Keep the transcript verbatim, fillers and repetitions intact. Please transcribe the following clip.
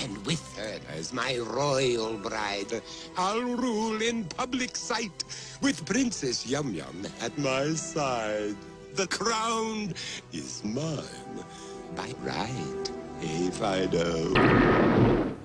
and with her as my royal bride, I'll rule in public sight, with Princess Yum Yum at my side. The crown is mine by right, hey Fido.